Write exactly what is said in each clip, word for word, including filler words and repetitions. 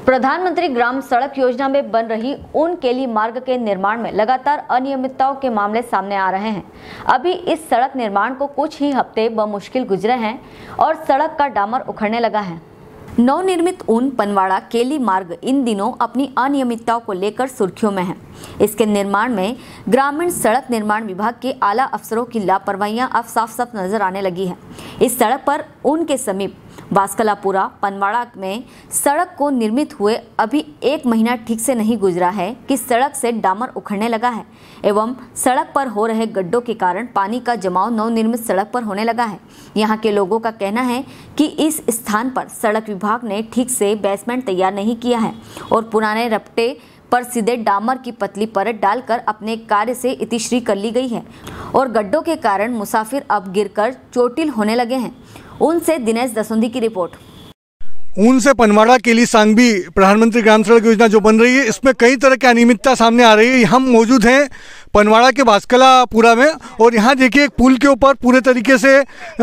प्रधानमंत्री ग्राम सड़क योजना में बन रही ऊन केली मार्ग के निर्माण में लगातार अनियमितताओं के मामले सामने आ रहे हैं। अभी इस सड़क निर्माण को कुछ ही हफ्ते बमुश्किल गुजरे हैं और सड़क का डामर उखड़ने लगा है। नवनिर्मित ऊन पनवाड़ा केली मार्ग इन दिनों अपनी अनियमितताओं को लेकर सुर्खियों में है। इसके निर्माण में ग्रामीण सड़क निर्माण विभाग के आला अफसरों की लापरवाहियां अब साफ साफ नजर आने लगी है। इस सड़क पर ऊन के समीप बास्कलापुरा पनवाड़ा में सड़क को निर्मित हुए अभी एक महीना ठीक से नहीं गुजरा है कि सड़क से डामर उखड़ने लगा है एवं सड़क पर हो रहे गड्ढों के कारण पानी का जमाव नवनिर्मित सड़क पर होने लगा है। यहाँ के लोगों का कहना है कि इस स्थान पर सड़क विभाग ने ठीक से बेसमेंट तैयार नहीं किया है और पुराने रपटे पर सीधे डामर की पतली परत डालकर अपने कार्य से इतिश्री कर ली गई है और गड्ढों के कारण मुसाफिर अब गिरकर चोटिल होने लगे हैं। ऊन से दिनेश दसोंदी की रिपोर्ट। ऊन से पनवाड़ा केली सांगवी प्रधानमंत्री ग्राम सड़क योजना जो बन रही है, इसमें कई तरह की अनियमितता सामने आ रही है। हम मौजूद हैं पनवाड़ा के बास्कलापुरा में और यहाँ देखिए एक पुल के ऊपर पूरे तरीके से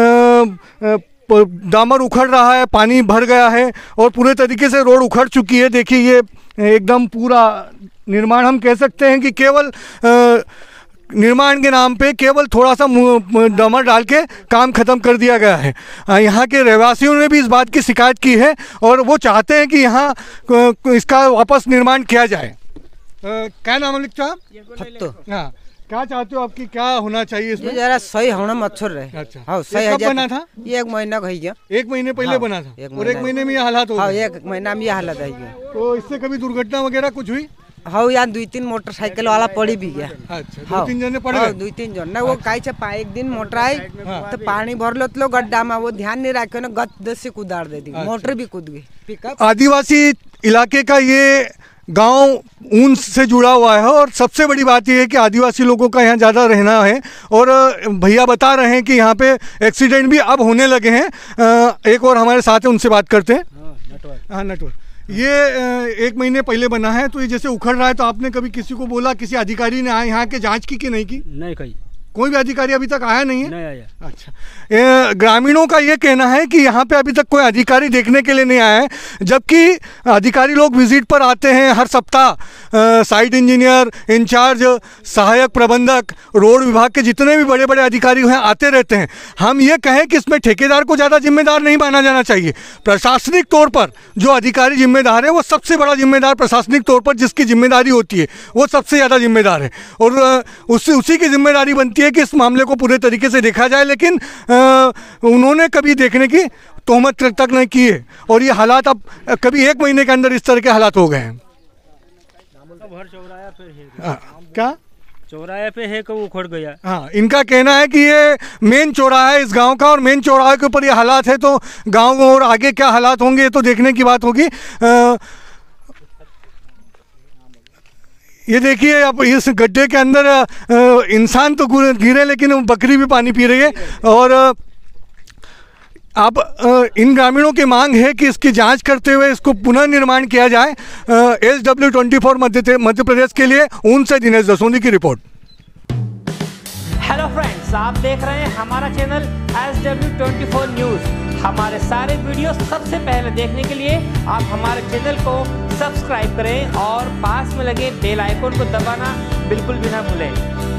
डामर उखड़ रहा है, पानी भर गया है और पूरे तरीके से रोड उखड़ चुकी है। देखिए ये एकदम पूरा निर्माण हम कह सकते हैं कि केवल निर्माण के नाम पे केवल थोड़ा सा डामर डाल के काम खत्म कर दिया गया है। यहाँ के रहवासियों ने भी इस बात की शिकायत की है और वो चाहते हैं कि यहाँ इसका वापस निर्माण किया जाए। क्या नाम लिखता है? हाँ, क्या चाहते हो, आपकी क्या होना चाहिए इसमें? जरा सही होना मच्छर रहे। अच्छा, हाँ, सही कब बना था? ये एक महीना का गया। एक महीने पहले हाँ, बना था एक और एक महीने में ये हालात हो हाँ, गए। एक महीना में ये हालत है। तो इससे कभी दुर्घटना वगैरह कुछ हुई? हाँ, यहाँ दो तीन मोटरसाइकिल वाला पड़ी भी गया। अच्छा, दो तीन जने पड़ गए। दो तीन जन ना वो काई से एक दिन मोटर आई तो पानी भर लो तो गड्ढा में वो ध्यान नहीं रखे ना गद से कुदार दे दी, मोटर भी कूद गई। पिकअप आदिवासी इलाके का ये गांव ऊन से जुड़ा हुआ है और सबसे बड़ी बात यह है कि आदिवासी लोगों का यहाँ ज़्यादा रहना है और भैया बता रहे हैं कि यहाँ पे एक्सीडेंट भी अब होने लगे हैं। एक और हमारे साथ है, उनसे बात करते हैं। हाँ, नेटवर्क ये एक महीने पहले बना है, तो ये जैसे उखड़ रहा है तो आपने कभी किसी को बोला, किसी अधिकारी ने आए यहाँ के जांच की कि नहीं की? नहीं कही, कोई भी अधिकारी अभी तक आया नहीं है? नहीं आया। अच्छा, ग्रामीणों का ये कहना है कि यहाँ पे अभी तक कोई अधिकारी देखने के लिए नहीं आया है, जबकि अधिकारी लोग विजिट पर आते हैं हर सप्ताह। साइट इंजीनियर, इंचार्ज, सहायक प्रबंधक, रोड विभाग के जितने भी बड़े बड़े अधिकारी हैं आते रहते हैं। हम ये कहें कि इसमें ठेकेदार को ज़्यादा जिम्मेदार नहीं माना जाना चाहिए। प्रशासनिक तौर पर जो अधिकारी जिम्मेदार है वो सबसे बड़ा जिम्मेदार, प्रशासनिक तौर पर जिसकी जिम्मेदारी होती है वो सबसे ज़्यादा जिम्मेदार है और उससे उसी की जिम्मेदारी बनती है कि इस मामले को पूरे तरीके से देखा जाए। लेकिन आ, उन्होंने कभी देखने की तोहमत तक नहीं की है और ये हालात अब कभी एक महीने के अंदर इस तरह के हालात हो गए हैं। आ, क्या चौराहे पे है कि उखड़ गया? हाँ, इनका कहना है कि ये मेन चौराहा है इस गांव का और मेन चौराहे के ऊपर ये हालात है, तो गांव और आगे क्या हालात होंगे तो देखने की बात होगी। आ, ये देखिए अब इस गड्ढे के अंदर इंसान तो गिरे लेकिन बकरी भी पानी पी रही है और अब इन ग्रामीणों की मांग है कि इसकी जांच करते हुए इसको पुनः निर्माण किया जाए। S W twenty four Madhya Madhya Pradesh के लिए ऊन से दिनेश दसोंदी की रिपोर्ट। हेलो फ्रेंड्स, आप देख रहे हैं हमारा channel S W twenty four news. हमारे सारे वीडियो सबसे पहले देखने के लिए आप हमारे चैनल को सब्सक्राइब करें और पास में लगे बेल आइकन को दबाना बिल्कुल भी ना भूलें।